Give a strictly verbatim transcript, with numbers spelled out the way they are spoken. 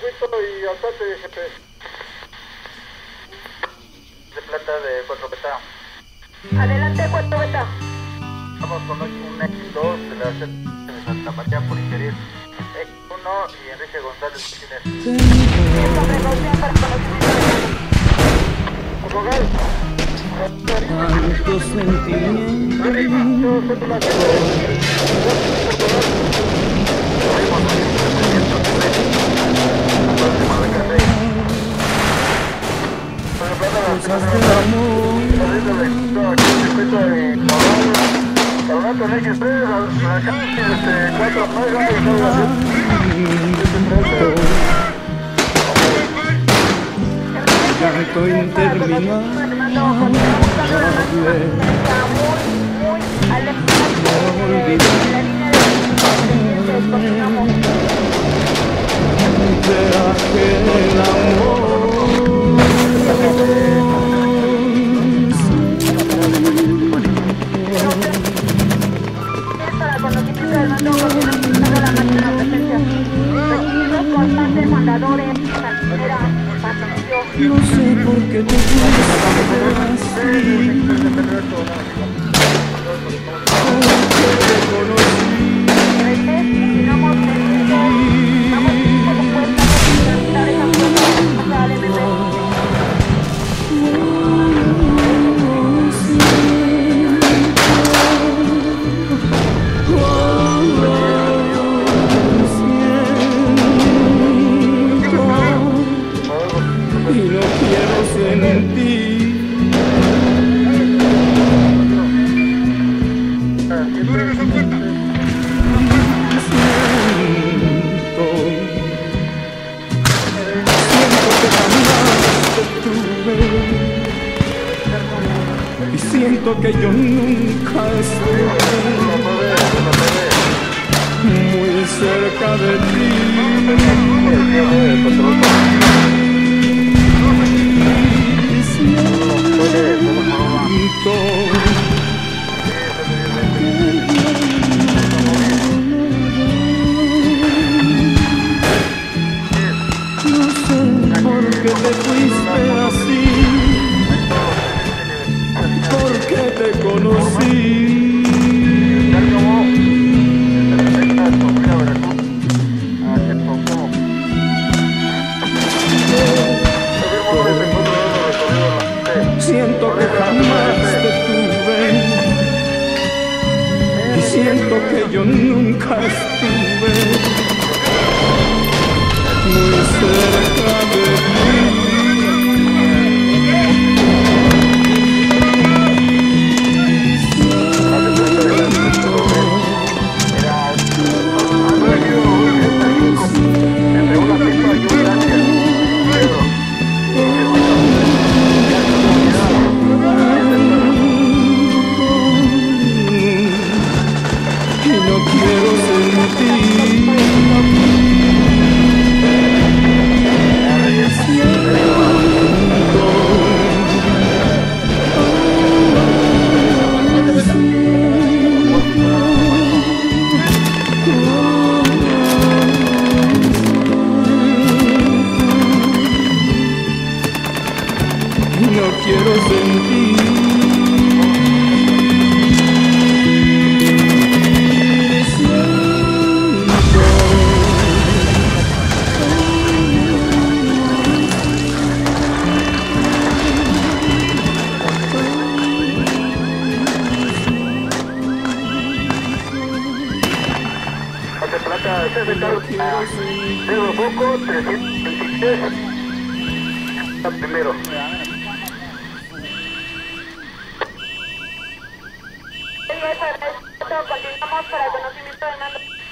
circuito y alzate, jefe. De plata de cuatro beta. Adelante, cuatro beta. Vamos con un X dos de la C de Santa María por ingerir. X uno y Enrique González Martínez. Sobre Gaussian para conocimiento de Rogal. Tantos sentimientos. Cosas del amor. Carbonato X tres, la calle este cuatro megas y todo Canto interminable. De aquel amor. para conocimiento del mando coordinado la máxima presencia. Requisitos constantes, mandadores, cartera, pasillo. No sé por qué te gusta así. Porque te conocí. Continuamos teniendo, vamos como puesta a tramitar esa prueba al M B. Y no quiero sentir. Siento, siento que jamás te tuve. Y siento que yo nunca estuve muy cerca de ti. No sé por qué te fuiste así, porque te conocí. Siento que jamás te tuve y siento que yo nunca estuve muy cerca de ti. No quiero sentir. Hace plata, ese es el carro. Cero Boco, trescientos veintitrés. Primero. Continuamos para conocimiento de mando.